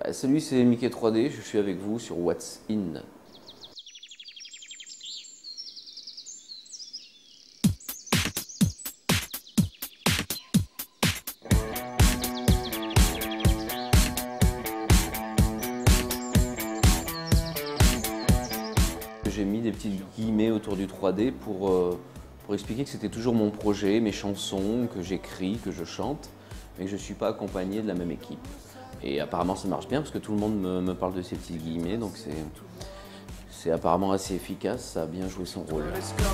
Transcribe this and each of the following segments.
Salut, c'est Mickey 3D, je suis avec vous sur What's In. J'ai mis des petits guillemets autour du 3D pour expliquer que c'était toujours mon projet, mes chansons, que j'écris, que je chante, mais que je ne suis pas accompagné de la même équipe. Et apparemment ça marche bien parce que tout le monde me parle de ces petits guillemets, donc c'est apparemment assez efficace, ça a bien joué son rôle.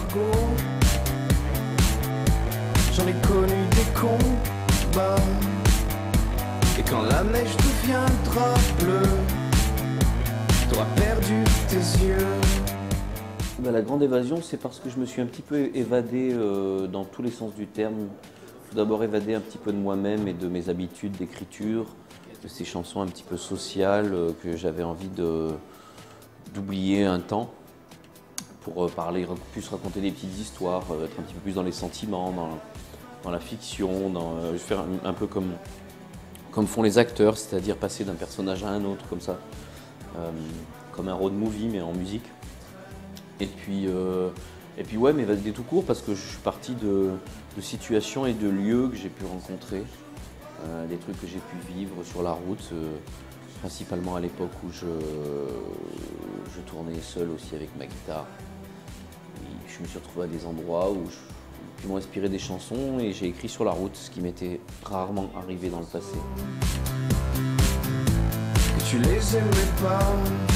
J'en ai connu des combats. Et quand la neige deviendra bleue, t'auras perdu tes yeux. La grande évasion, c'est parce que je me suis un petit peu évadé dans tous les sens du terme. Tout d'abord évadé un petit peu de moi-même et de mes habitudes d'écriture, de ces chansons un petit peu sociales que j'avais envie d'oublier un temps pour parler, plus raconter des petites histoires, être un petit peu plus dans les sentiments, dans la fiction, faire un peu comme font les acteurs, c'est-à-dire passer d'un personnage à un autre comme ça, comme un road movie mais en musique. Et puis ouais, m'évader tout court parce que je suis parti de situations et de lieux que j'ai pu rencontrer, des trucs que j'ai pu vivre sur la route, principalement à l'époque où je tournais seul aussi avec ma guitare. Et je me suis retrouvé à des endroits qui m'ont inspiré des chansons et j'ai écrit sur la route, ce qui m'était rarement arrivé dans le passé. Que tu les aimais pas.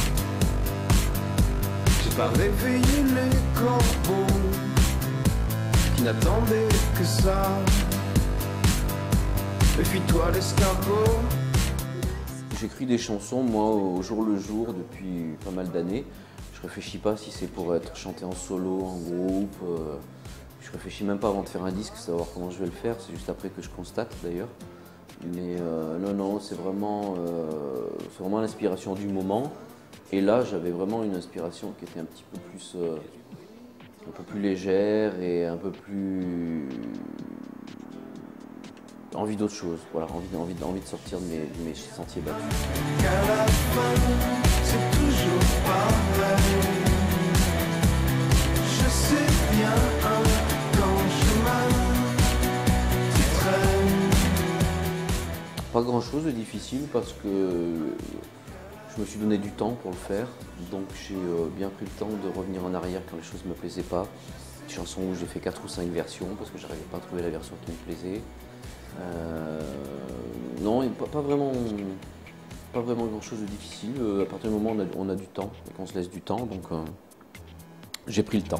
J'ai pas réveillé les corbeaux qui n'attendaient que ça. Méfie-toi l'escargot. J'écris des chansons, moi, au jour le jour, depuis pas mal d'années. Je réfléchis pas si c'est pour être chanté en solo, en groupe. Je réfléchis même pas avant de faire un disque, savoir comment je vais le faire. C'est juste après que je constate, d'ailleurs. Mais non, c'est vraiment l'inspiration du moment. Et là, j'avais vraiment une inspiration qui était un petit peu plus légère et un peu plus envie d'autre chose. Voilà, envie de sortir de mes sentiers battus. Qu'à la fin, c'est toujours pareil. Je sais bien quand tu traînes. Pas grand chose de difficile parce que je me suis donné du temps pour le faire, donc j'ai bien pris le temps de revenir en arrière quand les choses ne me plaisaient pas. Des chansons où j'ai fait 4 ou 5 versions parce que j'arrivais pas à trouver la version qui me plaisait. Non, pas vraiment grand chose de difficile. À partir du moment où on a du temps et qu'on se laisse du temps, donc j'ai pris le temps.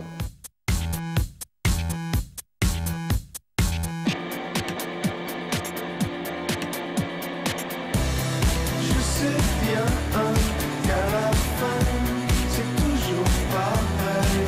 Je sais bien qu'à la fin, c'est toujours pareil.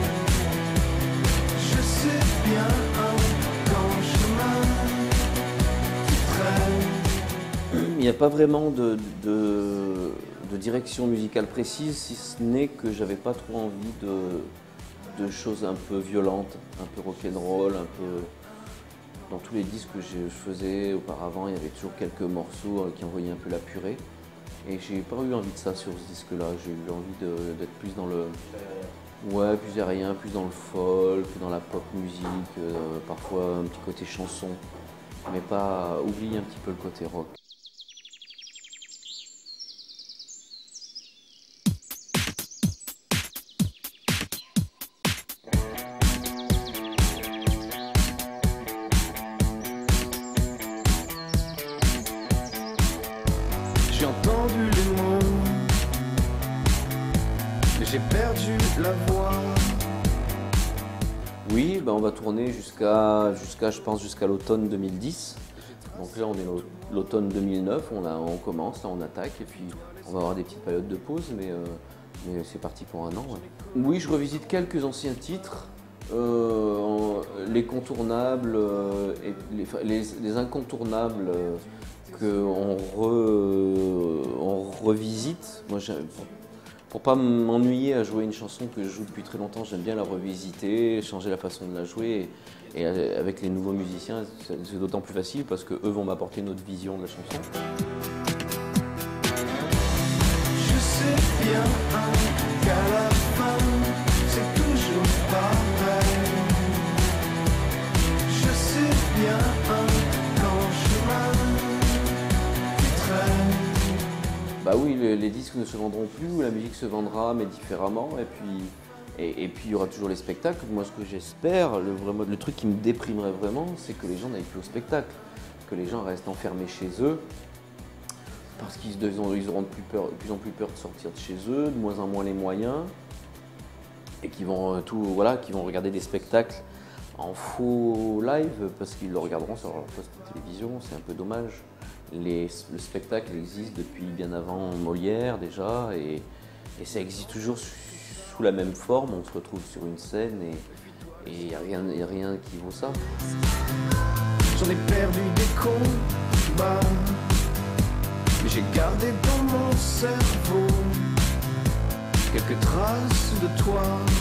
Je sais bien qu'en chemin, tu traînes. Il n'y a pas vraiment de direction musicale précise, si ce n'est que j'avais pas trop envie de choses un peu violentes, un peu rock'n'roll, un peu... Dans tous les disques que je faisais auparavant, il y avait toujours quelques morceaux qui envoyaient un peu la purée. Et j'ai pas eu envie de ça sur ce disque-là, j'ai eu envie d'être plus dans le... Ouais, plus aérien, plus dans le folk, dans la pop musique, parfois un petit côté chanson, mais pas oublier un petit peu le côté rock. J'ai entendu les mots, mais j'ai perdu la voix. Oui, on va tourner je pense, jusqu'à l'automne 2010. Donc là, on est l'automne 2009, on commence, là, on attaque, et puis on va avoir des petites périodes de pause, mais c'est parti pour un an. Ouais. Oui, je revisite quelques anciens titres, les contournables et les incontournables qu'on revisite. Moi, pour pas m'ennuyer à jouer une chanson que je joue depuis très longtemps, j'aime bien la revisiter, changer la façon de la jouer. Et avec les nouveaux musiciens, c'est d'autant plus facile parce qu'eux vont m'apporter une autre vision de la chanson. Bah oui, les disques ne se vendront plus, la musique se vendra mais différemment et puis il y aura toujours les spectacles. Moi ce que j'espère, le truc qui me déprimerait vraiment, c'est que les gens n'aillent plus au spectacle, que les gens restent enfermés chez eux parce qu'ils auront de plus en plus peur de sortir de chez eux, de moins en moins les moyens et qui vont qui vont regarder des spectacles en faux live parce qu'ils le regarderont sur leur poste de télévision, c'est un peu dommage. Le spectacle existe depuis bien avant Molière déjà et ça existe toujours sous la même forme, on se retrouve sur une scène et il n'y a rien qui vaut ça. J'en ai perdu des combats, mais j'ai gardé dans mon cerveau quelques traces de toi.